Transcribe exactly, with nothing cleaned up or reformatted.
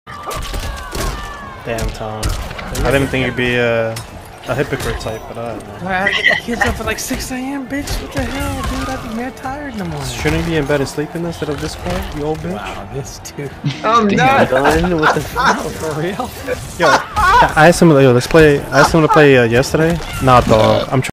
Damn, Tom. I didn't think you'd be a, a hypocrite type, but I don't know. Why I get the kids up at like six A M, bitch? What the hell, dude? I'd be mad tired in the morning. Shouldn't you be in bed and sleeping instead of Discord, you old bitch? Wow, this dude. I'm Damn, not. Dylan, what the fuck? For real? Yo, I asked him, yo, let's play, I asked him to play uh, yesterday. Nah, dog, I'm trying.